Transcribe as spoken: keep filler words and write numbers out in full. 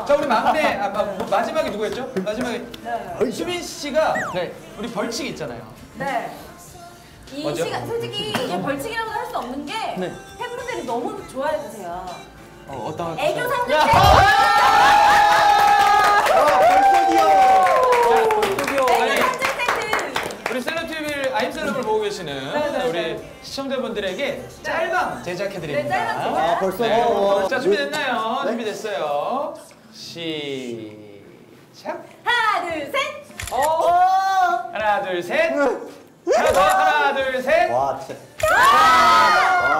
자 우리 막내 아, 마, 마지막에 누구였죠? 마지막에 네. 수빈 씨가 네. 우리 벌칙 있잖아요. 네. 이 뭐죠? 시간 솔직히 이게 벌칙이라고 할 수 없는 게 네. 팬분들이 너무 좋아해 주세요. 어, 어떤 애교 삼 종 세트. 우리 셀럽티비를 아임셀럽을 보고 계시는 네네네. 우리 시청자분들에게 짤방 제작해드립니다. 네, 짤방 제작. 아, 벌써? 네. 어, 자 준비됐나요? 네? 준비됐어요. 시작. 하나, 둘, 셋. 하나 둘 셋. 자, 더 하나 둘 셋. 와, 진짜. 아!